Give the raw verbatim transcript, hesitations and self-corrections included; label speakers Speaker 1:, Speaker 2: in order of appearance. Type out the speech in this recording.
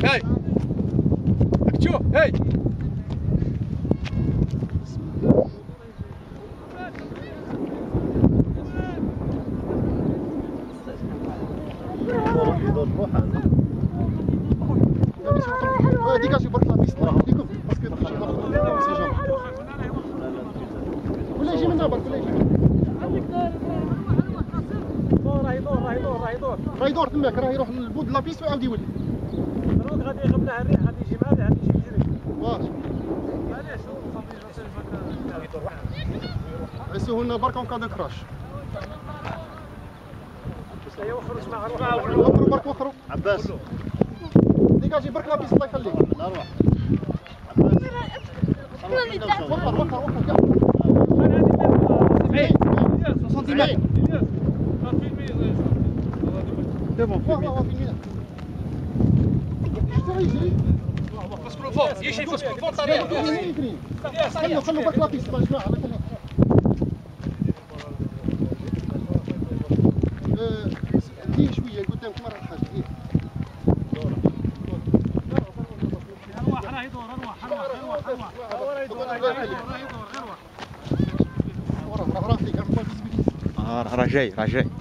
Speaker 1: هاي اكتشو هاي
Speaker 2: ديكاجي برك لا بيست الله يهديكم باسكو تمشي برك سي جون ولا يجي من برك ولا يجي
Speaker 3: راه يدور راه يدور راه يدور
Speaker 2: راه يدور تماك راه يروح للبود لا بيست ويعاود يولي
Speaker 3: دروك غادي يغبنها الريح غادي يجي معاه غادي يجي يجري
Speaker 2: واش
Speaker 3: علاش
Speaker 2: عسوه لنا برك اون كا دو كراش
Speaker 3: ايوا وخروا اسمع روح
Speaker 2: وخروا برك وخروا
Speaker 4: عباس
Speaker 2: ديكاجي برك لا بيست الله يخليك
Speaker 4: لا روح عباس
Speaker 2: وخر وخر وخر كاع
Speaker 1: سنتيمتر
Speaker 2: C'est bon, on va finir. يجري
Speaker 1: باسكو لو فوق يجي باسكو لو فوق طريق
Speaker 2: يجري خلوا خلوا برك لا بيست يا جماعه دير شويه قدام كما راه الحاج دير
Speaker 3: ارواح راه يدور ارواح ارواح ارواح ارواح راه يدور راه يدور راه يدور
Speaker 2: وراه راه فيك
Speaker 1: اه راه جاي راه جاي